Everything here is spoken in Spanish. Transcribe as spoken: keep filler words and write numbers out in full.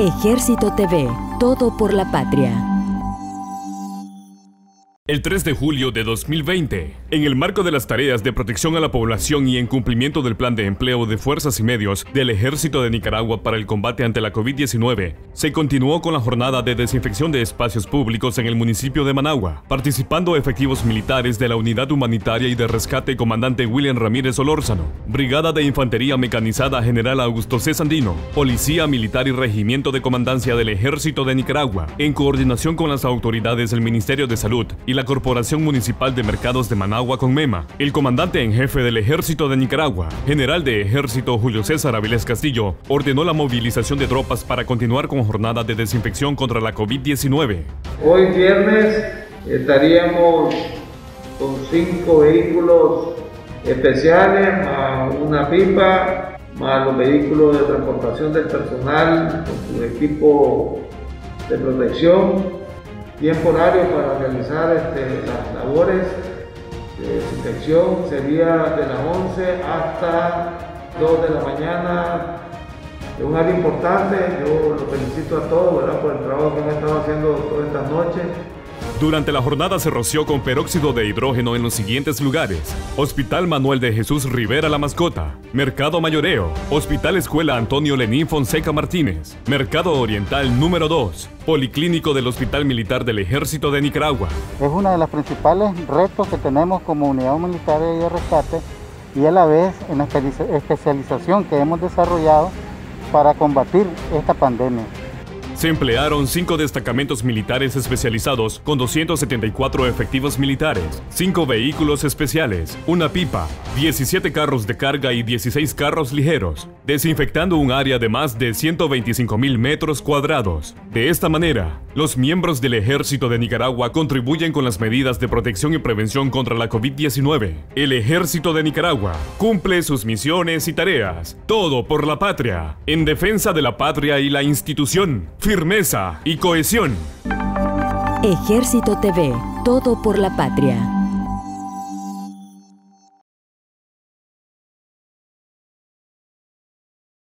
Ejército T V, todo por la patria. El tres de julio de dos mil veinte, en el marco de las tareas de protección a la población y en cumplimiento del plan de empleo de fuerzas y medios del Ejército de Nicaragua para el combate ante la COVID diecinueve, se continuó con la jornada de desinfección de espacios públicos en el municipio de Managua, participando efectivos militares de la Unidad Humanitaria y de Rescate Comandante William Ramírez Solórzano, Brigada de Infantería Mecanizada General Augusto C. Sandino, Policía Militar y Regimiento de Comandancia del Ejército de Nicaragua, en coordinación con las autoridades del Ministerio de Salud y la Corporación Municipal de Mercados de Managua Conmema. El comandante en jefe del Ejército de Nicaragua, general de Ejército Julio César Avilés Castillo, ordenó la movilización de tropas para continuar con jornada de desinfección contra la COVID diecinueve. Hoy viernes estaríamos con cinco vehículos especiales, más una pipa, más los vehículos de transportación del personal con su equipo de protección. Tiempo horario para realizar este, las labores de desinfección sería de las once hasta dos de la mañana. Es un área importante, yo los felicito a todos, ¿verdad?, por el trabajo que han estado haciendo todas estas noches. Durante la jornada se roció con peróxido de hidrógeno en los siguientes lugares: Hospital Manuel de Jesús Rivera La Mascota, Mercado Mayoreo, Hospital Escuela Antonio Lenín Fonseca Martínez, Mercado Oriental número dos, Policlínico del Hospital Militar del Ejército de Nicaragua. Es uno de los principales retos que tenemos como unidad humanitaria y de rescate, y a la vez en la especialización que hemos desarrollado para combatir esta pandemia. Se emplearon cinco destacamentos militares especializados con doscientos setenta y cuatro efectivos militares, cinco vehículos especiales, una pipa, diecisiete carros de carga y dieciséis carros ligeros, desinfectando un área de más de ciento veinticinco mil metros cuadrados. De esta manera, los miembros del Ejército de Nicaragua contribuyen con las medidas de protección y prevención contra la COVID diecinueve. El Ejército de Nicaragua cumple sus misiones y tareas, todo por la patria, en defensa de la patria y la institución. Firmeza y cohesión. Ejército T V, todo por la patria.